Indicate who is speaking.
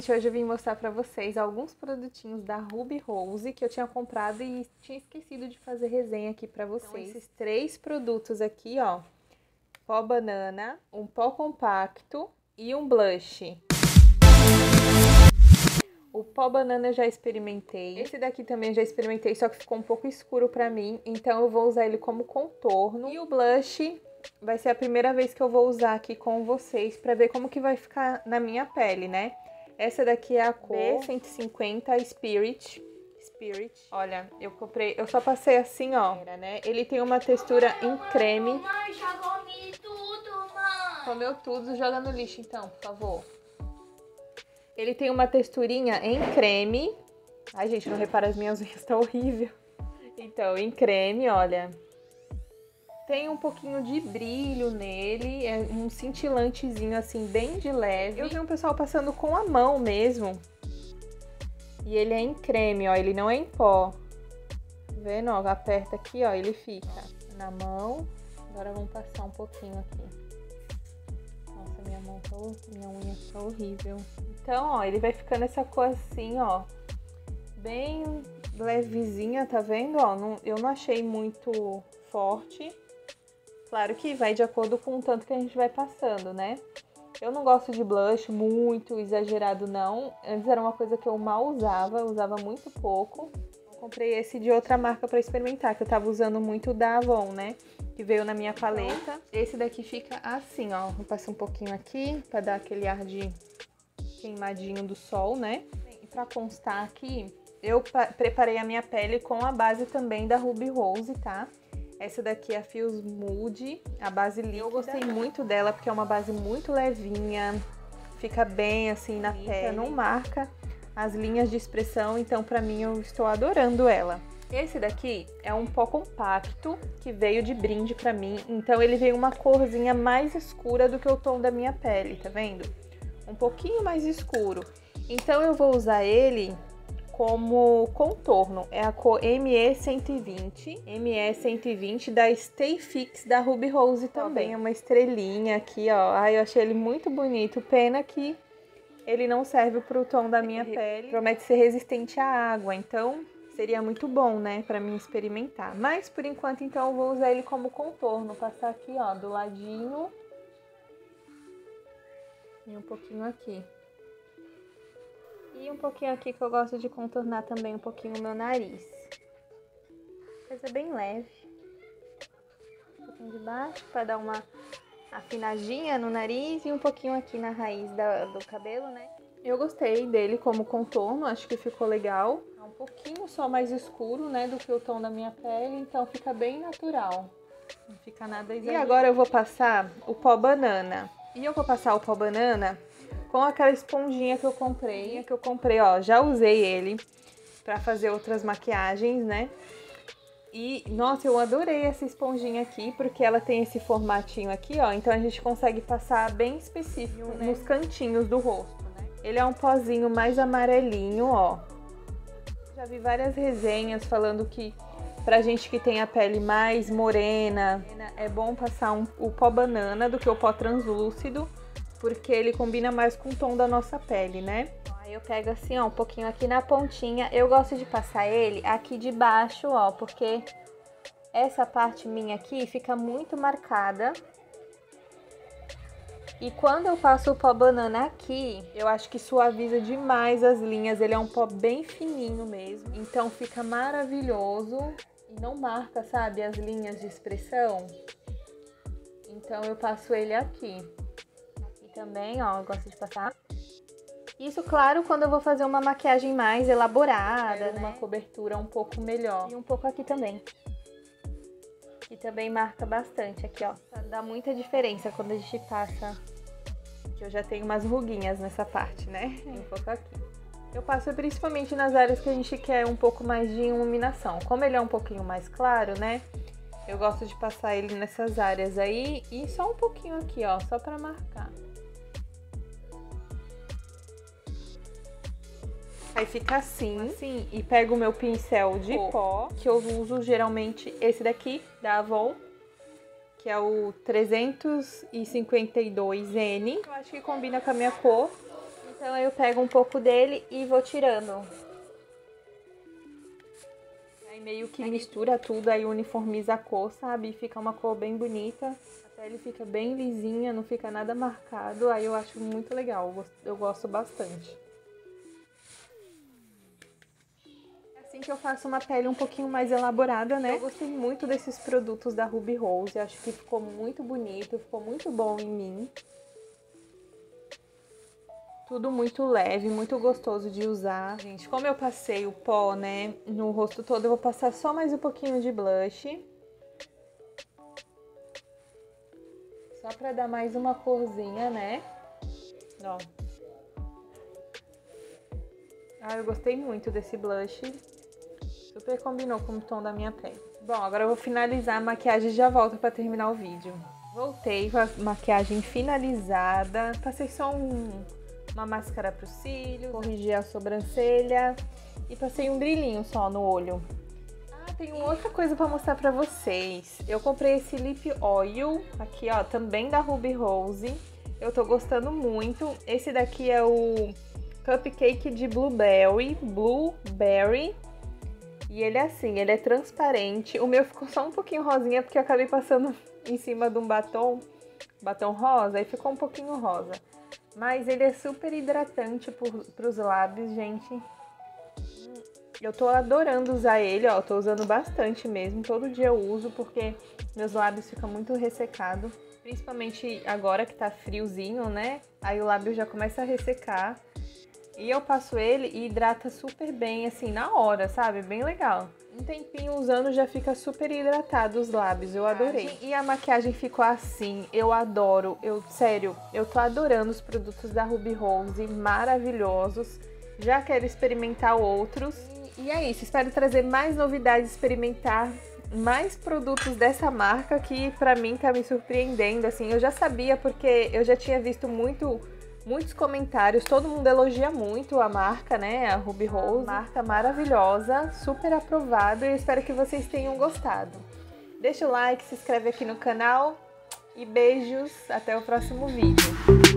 Speaker 1: Gente, hoje eu vim mostrar pra vocês alguns produtinhos da Ruby Rose que eu tinha comprado e tinha esquecido de fazer resenha aqui pra vocês. Então, esses 3 produtos aqui, ó, pó banana, um pó compacto e um blush. O pó banana eu já experimentei, esse daqui também eu já experimentei, só que ficou um pouco escuro pra mim, então eu vou usar ele como contorno. E o blush vai ser a primeira vez que eu vou usar aqui com vocês pra ver como que vai ficar na minha pele, né? Essa daqui é a cor B150 Spirit. Olha, eu comprei, eu só passei assim, ó, né? Ele tem uma textura em creme.
Speaker 2: Mãe, já comi tudo, mãe.
Speaker 1: Comeu tudo, joga no lixo então, por favor. Ele tem uma texturinha em creme. Ai, gente, não repara, as minhas unhas tá horrível. Então, em creme, olha. Tem um pouquinho de brilho nele, é um cintilantezinho assim, bem de leve. Eu vi um pessoal passando com a mão mesmo. E ele é em creme, ó, ele não é em pó. Tá vendo, ó, aperta aqui, ó, ele fica na mão. Agora vamos passar um pouquinho aqui. Nossa, minha unha tá horrível. Então, ó, ele vai ficando essa cor assim, ó, bem levezinha, tá vendo, ó? Eu não achei muito forte. Claro que vai de acordo com o tanto que a gente vai passando, né? Eu não gosto de blush muito exagerado, não. Antes era uma coisa que eu mal usava, eu usava muito pouco. Eu comprei esse de outra marca pra experimentar, que eu tava usando muito da Avon, né? Que veio na minha paleta. Esse daqui fica assim, ó. Vou passar um pouquinho aqui pra dar aquele ar de queimadinho do sol, né? E pra constar aqui, eu preparei a minha pele com a base também da Ruby Rose, tá? Essa daqui é a Feels Mood, a base líquida. Eu gostei muito dela porque é uma base muito levinha, fica bem assim na pele, não marca as linhas de expressão, então pra mim eu estou adorando ela. Esse daqui é um pó compacto que veio de brinde pra mim, então ele veio uma corzinha mais escura do que o tom da minha pele, tá vendo? Um pouquinho mais escuro. Então eu vou usar ele como contorno, é a cor ME120 da Stay Fix da Ruby Rose também. É uma estrelinha aqui, ó. Ai, eu achei ele muito bonito. Pena que ele não serve pro tom da minha pele. Promete ser resistente à água, então seria muito bom, né, pra mim experimentar. Mas por enquanto, então, eu vou usar ele como contorno. Passar aqui, ó, do ladinho e um pouquinho aqui. E um pouquinho aqui que eu gosto de contornar também um pouquinho o meu nariz. Coisa bem leve. Um pouquinho de baixo para dar uma afinadinha no nariz e um pouquinho aqui na raiz do cabelo, né? Eu gostei dele como contorno, acho que ficou legal. É um pouquinho só mais escuro, né, do que o tom da minha pele, então fica bem natural. Não fica nada exagerado. E agora eu vou passar o pó banana. E eu vou passar o pó banana com aquela esponjinha que eu comprei, ó, já usei ele pra fazer outras maquiagens, né? E, nossa, eu adorei essa esponjinha aqui, porque ela tem esse formatinho aqui, ó, então a gente consegue passar bem específico, né, nos cantinhos do rosto, né? Ele é um pozinho mais amarelinho, ó. Já vi várias resenhas falando que pra gente que tem a pele mais morena, é bom passar o pó banana do que o pó translúcido, porque ele combina mais com o tom da nossa pele, né? Aí eu pego assim, ó, um pouquinho aqui na pontinha. Eu gosto de passar ele aqui de baixo, ó, porque essa parte minha aqui fica muito marcada. E quando eu passo o pó banana aqui, eu acho que suaviza demais as linhas. Ele é um pó bem fininho mesmo, então fica maravilhoso e não marca, sabe, as linhas de expressão. Então eu passo ele aqui. Também, ó, eu gosto de passar. Isso, claro, quando eu vou fazer uma maquiagem mais elaborada, né? Uma cobertura um pouco melhor. E um pouco aqui também. Que também marca bastante aqui, ó. Dá muita diferença quando a gente passa. Que eu já tenho umas ruguinhas nessa parte, né? Um pouco aqui. Eu passo principalmente nas áreas que a gente quer um pouco mais de iluminação. Como ele é um pouquinho mais claro, né? Eu gosto de passar ele nessas áreas aí. E só um pouquinho aqui, ó, só pra marcar. Aí fica assim, e pego o meu pincel de pó, que eu uso geralmente esse daqui, da Avon, que é o 352N. Eu acho que combina com a minha cor. Então eu pego um pouco dele e vou tirando. Aí meio que mistura tudo, aí uniformiza a cor, sabe? E fica uma cor bem bonita. A pele fica bem lisinha, não fica nada marcado. Aí eu acho muito legal, eu gosto bastante. Assim que eu faço uma pele um pouquinho mais elaborada, né? Eu gostei muito desses produtos da Ruby Rose, acho que ficou muito bonito, ficou muito bom em mim. Tudo muito leve, muito gostoso de usar. Gente, como eu passei o pó, né, no rosto todo, eu vou passar só mais um pouquinho de blush. Só pra dar mais uma corzinha, né? Ó. Ah, eu gostei muito desse blush. Super combinou com o tom da minha pele. Bom, agora eu vou finalizar a maquiagem e já volto pra terminar o vídeo. Voltei com a maquiagem finalizada. Passei só uma máscara pro cílio, corrigi a sobrancelha e passei um brilhinho só no olho. Ah, tem uma outra coisa pra mostrar pra vocês. Eu comprei esse lip oil aqui, ó, também da Ruby Rose. Eu tô gostando muito. Esse daqui é o Cupcake de Blueberry. E ele é assim, ele é transparente. O meu ficou só um pouquinho rosinha porque eu acabei passando em cima de um batom rosa e ficou um pouquinho rosa. Mas ele é super hidratante pros lábios, gente. Eu tô adorando usar ele, ó, tô usando bastante mesmo. Todo dia eu uso porque meus lábios ficam muito ressecados. Principalmente agora que tá friozinho, né? Aí o lábio já começa a ressecar. E eu passo ele e hidrata super bem, assim, na hora, sabe? Bem legal. Um tempinho usando já fica super hidratado os lábios, eu adorei. E a maquiagem ficou assim, eu adoro, sério, eu tô adorando os produtos da Ruby Rose, maravilhosos. Já quero experimentar outros. E é isso, espero trazer mais novidades, experimentar mais produtos dessa marca que pra mim tá me surpreendendo, assim. Eu já sabia porque eu já tinha visto muitos comentários, todo mundo elogia muito a marca, né, a Ruby Rose, marca maravilhosa, super aprovado e eu espero que vocês tenham gostado. Deixa o like, se inscreve aqui no canal e beijos, até o próximo vídeo.